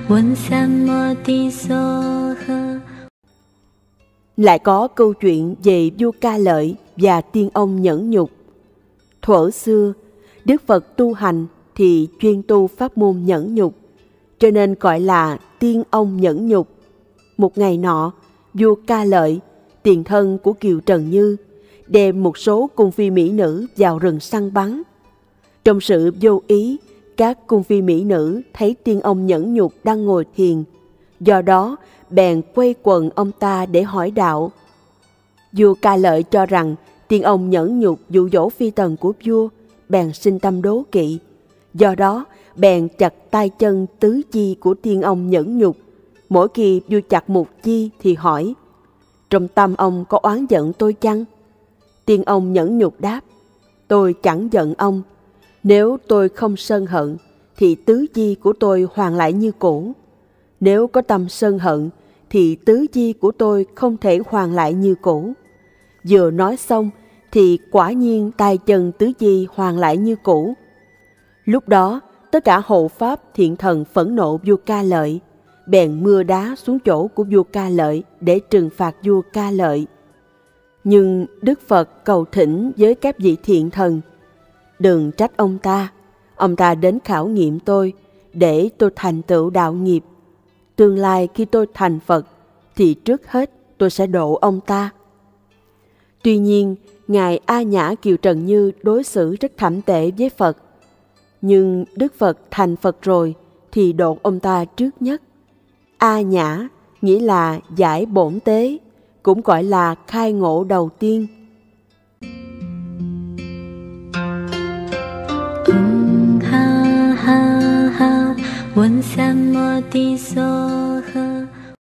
Lại có câu chuyện về vua Ca Lợi và tiên ông Nhẫn Nhục. Thuở xưa, Đức Phật tu hành thì chuyên tu pháp môn nhẫn nhục, cho nên gọi là tiên ông nhẫn nhục. Một ngày nọ, vua Ca Lợi, tiền thân của Kiều Trần Như, đem một số cung phi mỹ nữ vào rừng săn bắn. Trong sự vô ý, các cung phi mỹ nữ thấy tiên ông nhẫn nhục đang ngồi thiền, do đó bèn quây quần ông ta để hỏi đạo. Vua Ca Lợi cho rằng tiên ông nhẫn nhục dụ dỗ phi tần của vua, bèn sinh tâm đố kỵ, do đó bèn chặt tay chân tứ chi của tiên ông nhẫn nhục. Mỗi khi vua chặt một chi thì hỏi: trong tâm ông có oán giận tôi chăng? Tiên ông nhẫn nhục đáp: tôi chẳng giận ông. Nếu tôi không sân hận thì tứ chi của tôi hoàn lại như cũ. Nếu có tâm sân hận thì tứ chi của tôi không thể hoàn lại như cũ. Vừa nói xong thì quả nhiên tay chân tứ chi hoàn lại như cũ. Lúc đó tất cả hộ pháp thiện thần phẫn nộ vua Ca Lợi, bèn mưa đá xuống chỗ của vua Ca Lợi để trừng phạt vua Ca Lợi. Nhưng Đức Phật cầu thỉnh với các vị thiện thần: đừng trách ông ta đến khảo nghiệm tôi để tôi thành tựu đạo nghiệp. Tương lai khi tôi thành Phật thì trước hết tôi sẽ độ ông ta. Tuy nhiên, Ngài A Nhã Kiều Trần Như đối xử rất thậm tệ với Phật. Nhưng Đức Phật thành Phật rồi thì độ ông ta trước nhất. A Nhã nghĩa là giải bổn tế, cũng gọi là khai ngộ đầu tiên. Ha ha ha, 闻三摩地所